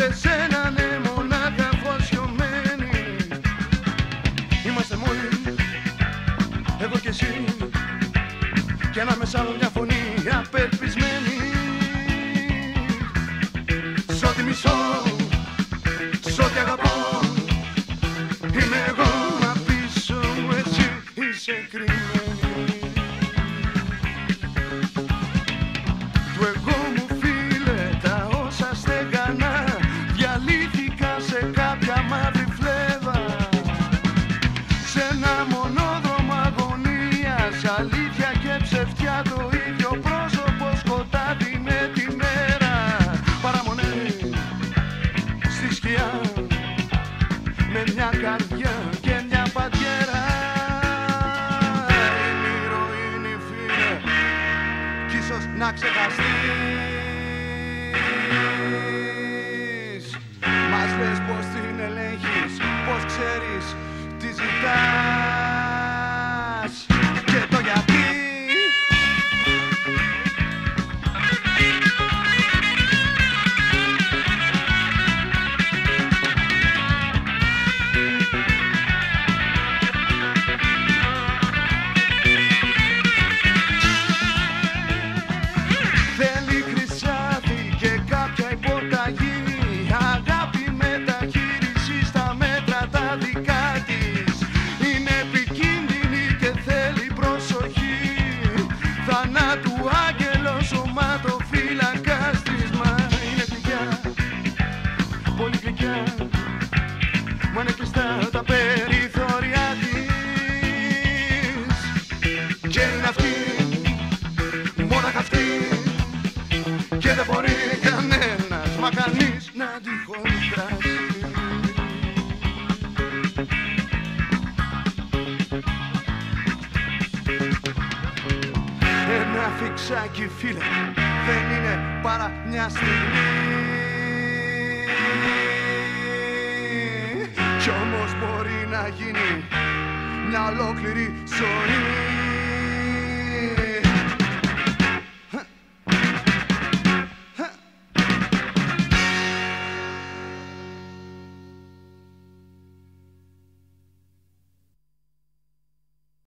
Σε σένα ναι μονάχα αφοσιωμένοι. Είμαστε μόνοι, εγώ και εσύ, κι ανάμεσά μου μια φωνή απελπισμένη. Σ' ό,τι μισώ, σ' ό,τι αγαπώ, είμαι εγώ, μα πίσω μου εσύ είσαι κρυμμένη. Του εγώ μου φίλε τα όσα στεγανά διαλύθηκα σε κάποια μαύρη φλέβα, σε ένα μονόδρομο αγωνίας, αλήθεια και ψευτιά το ίδιο πρόσωπο, σκοτάδι με τη μέρα, παραμονές στη σκιά, με μια καρδιά και μια πατιέρα. Είναι ηρωίνη φίλε κι ίσως να ξεχαστείς. Μας λες πως την ελέγχεις, πως ξέρεις τι ζητάς και το γιατί. Θέλει χρυσάφι και κάποια υποταγή, αγάπη μεταχείριση στα μέτρα τα δικά της. Είναι επικίνδυνη και θέλει προσοχή, θανάτου άγγελος σωματοφύλακας της. Μα είναι γλυκιά, πολύ γλυκιά, μα είναι κλειστά τα περιθώρια της. Και είναι αυτή, μόναχα αυτή, και δεν μπορεί κανένας, μα κανείς να τη χωρίσει. Ένα φιξάκι φίλε δεν είναι παρά μια στιγμή, κι όμως μπορεί να γίνει μια ολόκληρη ζωή.